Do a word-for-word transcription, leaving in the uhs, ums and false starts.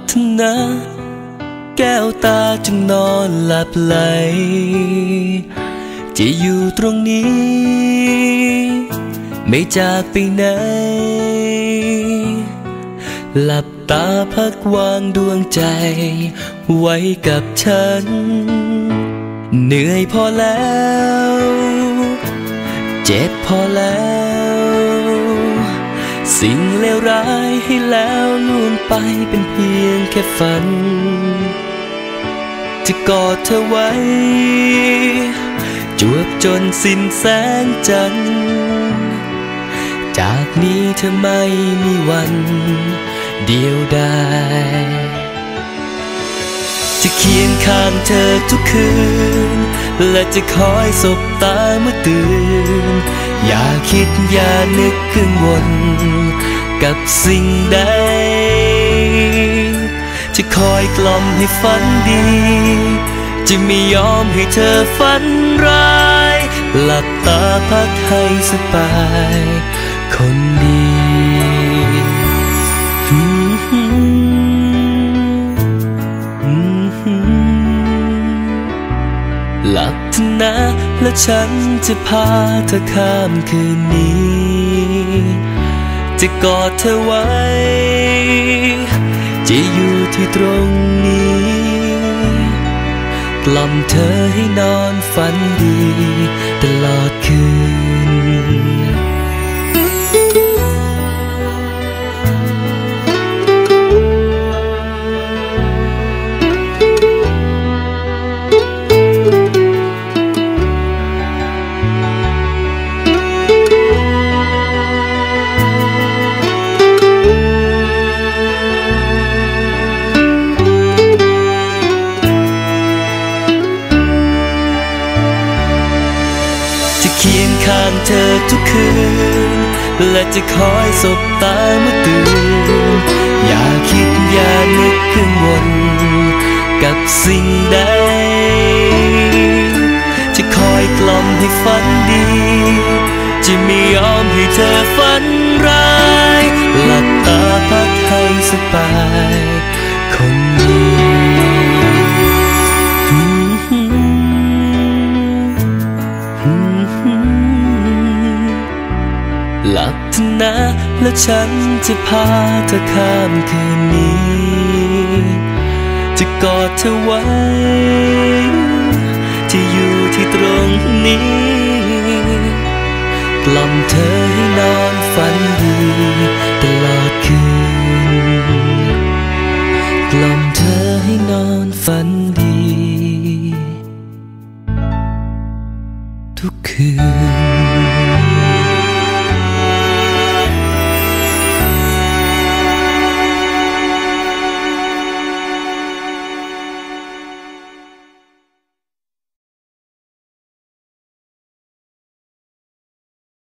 เถอะนะแก้วตาจึงนอนหลับไหลจะอยู่ตรงนี้ไม่จากไปไหนหลับตาพักวางดวงใจไว้กับฉันเหนื่อยพอแล้วเจ็บพอแล้วสิ่งเลวร้ายให้แล้วล่วงไปเป็นเพียงแค่ฝันจะกอดเธอไว้จวบจนสิ้นแสงจันทร์จากนี้เธอไม่มีวันเดียวดายจะเคียงข้างเธอทุกคืนและจะคอยสบตาเมื่อตื่นอย่าคิดอย่านึกกังวลกับสิ่งใดจะคอยกล่อมให้ฝันดีจะไม่ยอมให้เธอฝันร้ายหลับตาพักให้สบายคนดีหลับเถอะนะและฉันจะพาเธอข้ามคืนนี้จะกอดเธอไว้จะอยู่ที่ตรงนี้กล่อมเธอให้นอนฝันดีตลอดคืนเคียงข้างเธอทุกคืนและจะคอยสบตาเมื่อตื่นอย่าคิดอย่านึกกังวลกับสิ่งใดจะคอยกล่อมให้ฝันดีจะไม่ยอมให้เธอฝันร้ายหลับตาพักให้สบายคนดีหลับเถอะนะและฉันจะพาเธอข้ามคืนนี้จะกอดเธอไว้จะอยู่ที่ตรงนี้